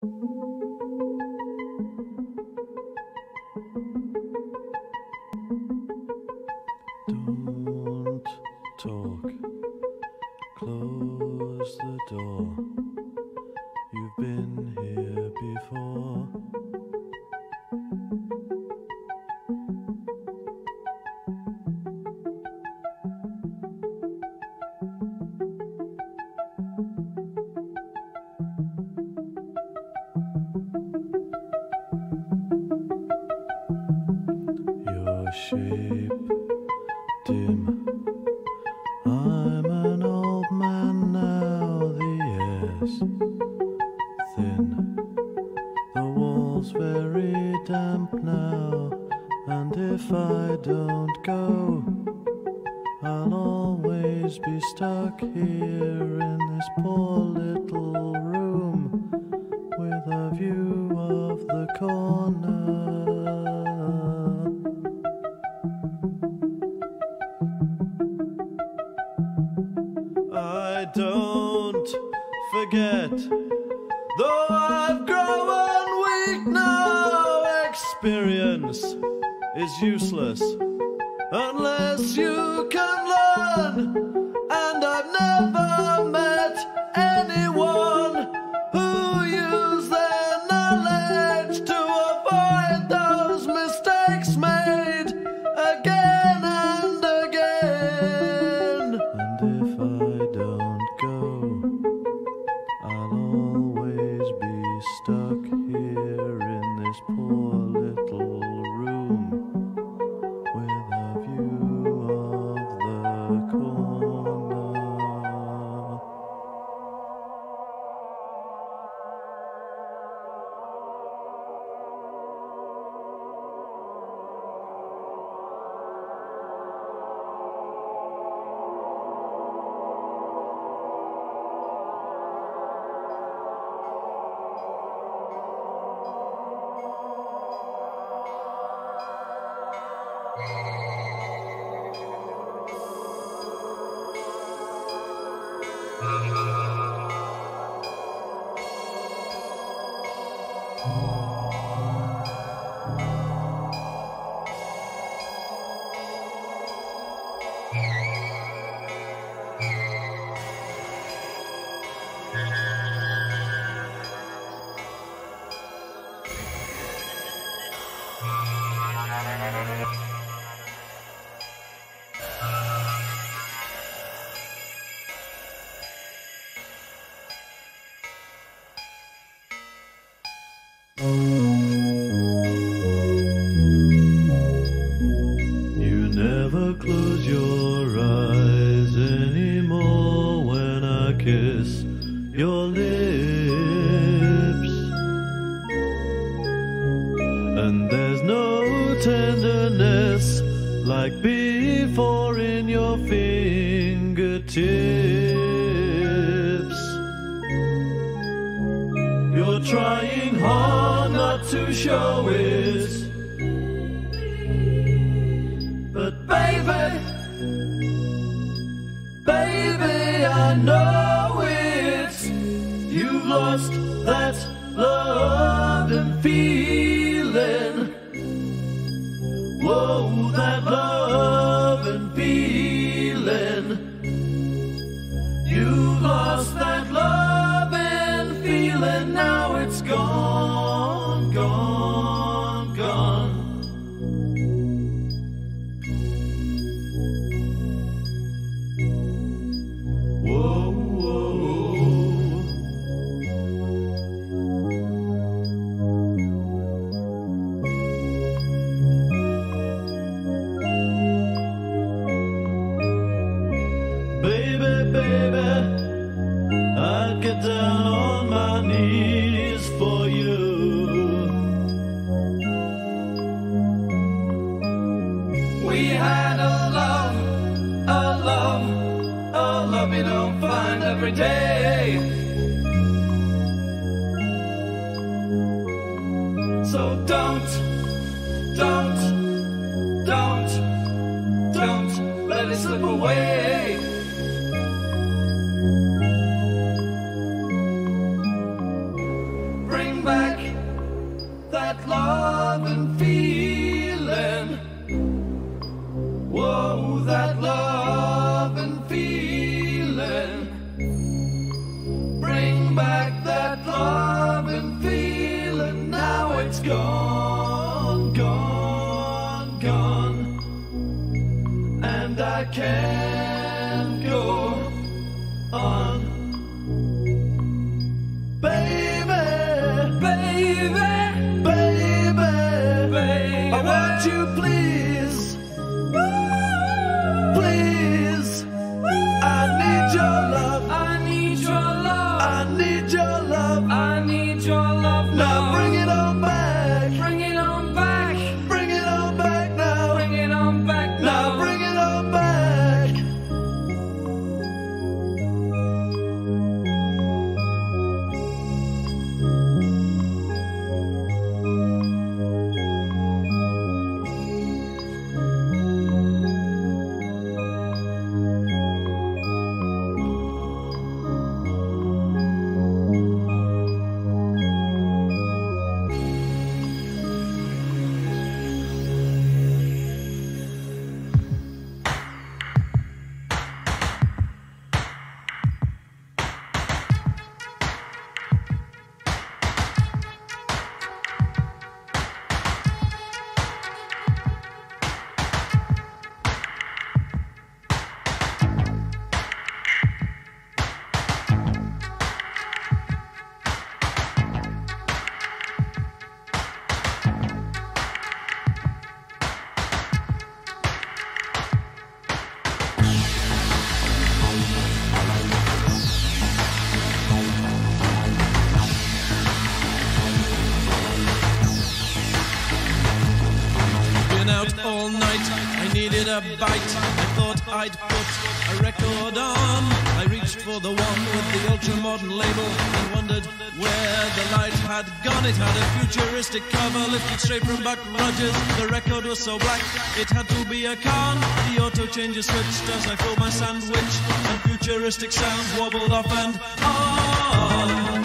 Don't talk, close the door. You've been here before. Your shape dim. I'm an old man now, the air's thin. The wall's very damp now, and if I don't go, I'll always be stuck here in this poor little room with a view of the corner. I don't forget, though I've grown weak now. Experience is useless unless you can learn, and I've never met anyone who used their knowledge to avoid those mistakes made again and again. And if I don't go, I'll always be stuck here in this poor little room with a view of the corner. You never close your eyes anymore when I kiss your lips, and there's no tenderness like before in your fingertips. You're trying hard not to show it, but baby, baby, I know it. You've lost that love and feeling. Whoa, that love and feeling. You've lost that love and feeling. Now it's gone, gone, gone. Whoa, whoa. Baby, baby, I'd get down on my knees for you. We had a love, a love, a love you don't find every day. So don't let it slip away. Bring that love and feeling. Whoa, that love and feeling. Bring back that love and feeling. Now it's gone, gone, gone. And I can't go on. Baby, baby, baby, baby, I want you please, please. I need your love, I need your love, I need your love, I need your love. Now bring it on back, bring it on back, bring it on back now, bring it on back now, bring it on back. All night, I needed a bite. I thought I'd put a record on. I reached for the one with the ultra-modern label and wondered where the light had gone. It had a futuristic cover lifted straight from Buck Rogers. The record was so black, it had to be a con. The auto changer switched as I filled my sandwich, and futuristic sounds wobbled off and on.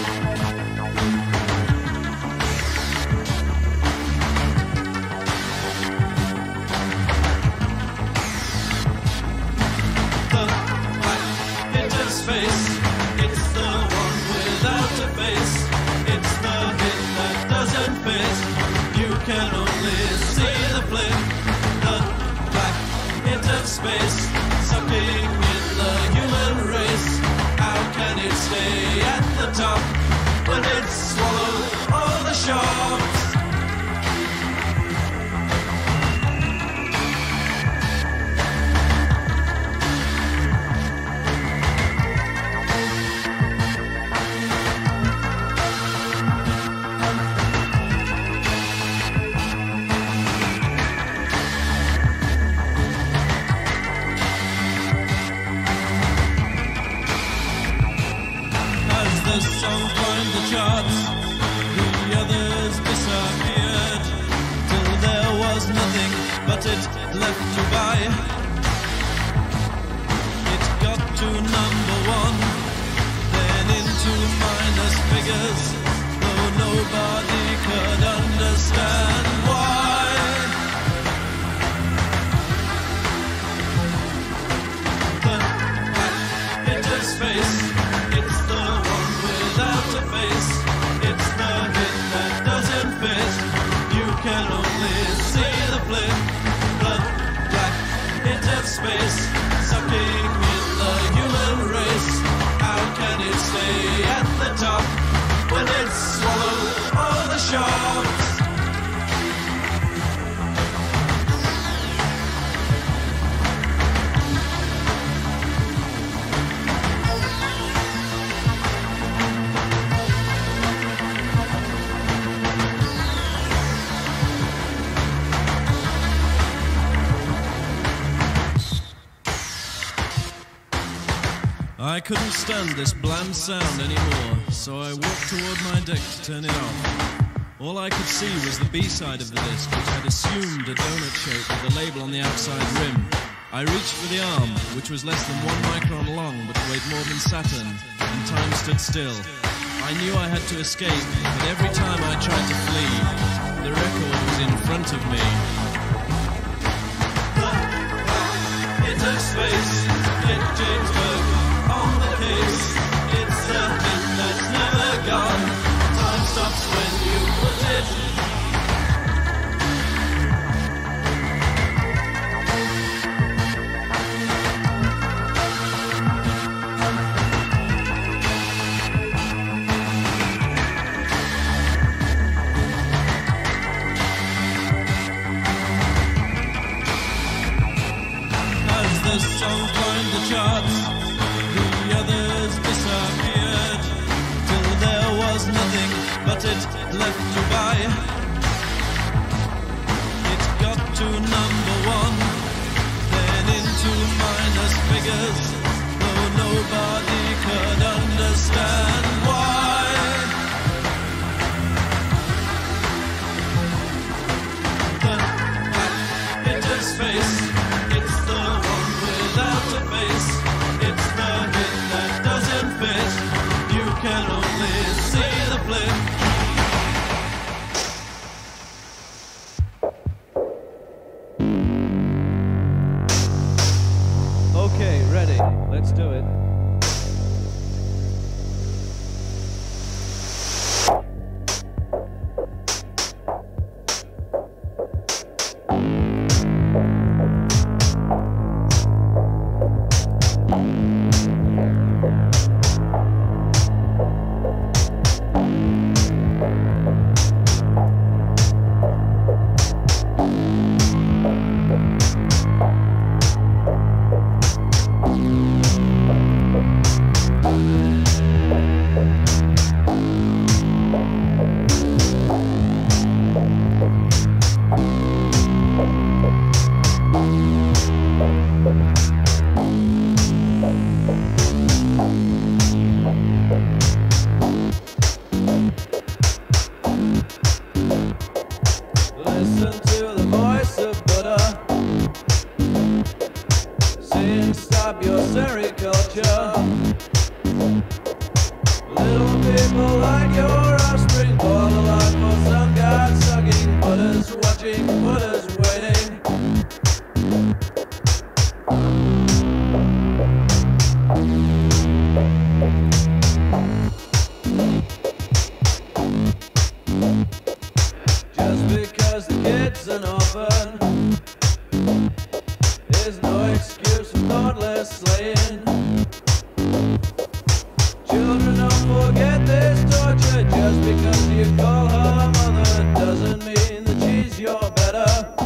Face. It's the one without a face. It's the hit that doesn't fit. You can only see the flip. The black hit of space, sucking in the human race. How can it stay at the top when it's swallowed all the sharks? The song climbed the charts, the others disappeared, till there was nothing but it left to buy. It got to #1, then into minus figures, though nobody could understand why. The black hit of space, it's the one without a face. It's the hit that doesn't fit. You can only see the flip. The black hit of space, sucking in the human race. How can it stay at the top when it's swallowed all the sharks? I couldn't stand this bland sound anymore, so I walked toward my deck to turn it off. All I could see was the B-side of the disc, which had assumed a donut shape with a label on the outside rim. I reached for the arm, which was less than 1 micron long but weighed more than Saturn, and time stood still. I I knew I had to escape, but every time I tried to flee, the record was in front of me. Into space, get James Burke on the case. It's a hit that's never gone. Time stops when you put it. The song climbed the charts, the others disappeared, till there was nothing but it left to buy. It got to #1, then into minus figures, though nobody could understand why. The back into space, it's the one without a face. It's the hit that doesn't fit. You can only see the flip. Okay, ready. Let's do it. Listen to the voice of Buddha, saying stop your sericulture. Little people like your offspring born alive for some god sucking. Buddha's watching, Buddha's waiting. Just because the kid's an orphan is no excuse for thoughtless slaying. Children, don't forget this torture. Just because you call her mother doesn't mean that she's your better.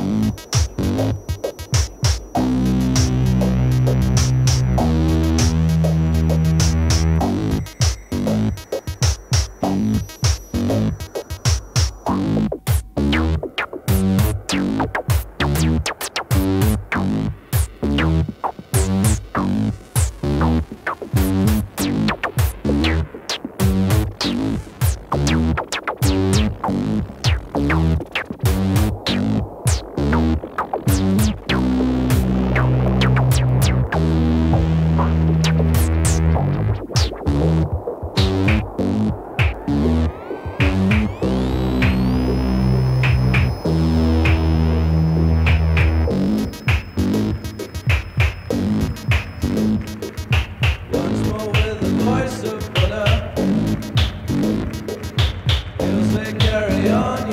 Once more with the voice of Buddha, he'll say carry on.